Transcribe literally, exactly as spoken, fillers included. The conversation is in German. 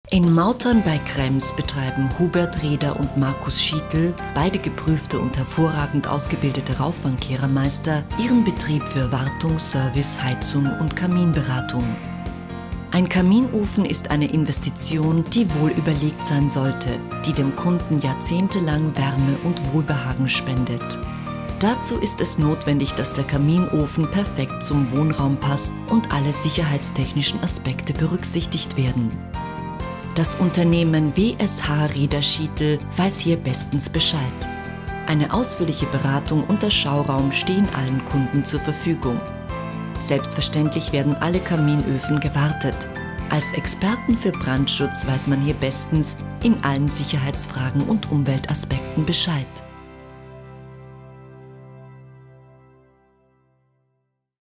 In Mautern bei Krems betreiben Hubert Reder und Markus Schietl, beide geprüfte und hervorragend ausgebildete Rauchfangkehrermeister, ihren Betrieb für Wartung, Service, Heizung und Kaminberatung. Ein Kaminofen ist eine Investition, die wohl überlegt sein sollte, die dem Kunden jahrzehntelang Wärme und Wohlbehagen spendet. Dazu ist es notwendig, dass der Kaminofen perfekt zum Wohnraum passt und alle sicherheitstechnischen Aspekte berücksichtigt werden. Das Unternehmen W S H Reder Schietl weiß hier bestens Bescheid. Eine ausführliche Beratung und der Schauraum stehen allen Kunden zur Verfügung. Selbstverständlich werden alle Kaminöfen gewartet. Als Experten für Brandschutz weiß man hier bestens in allen Sicherheitsfragen und Umweltaspekten Bescheid.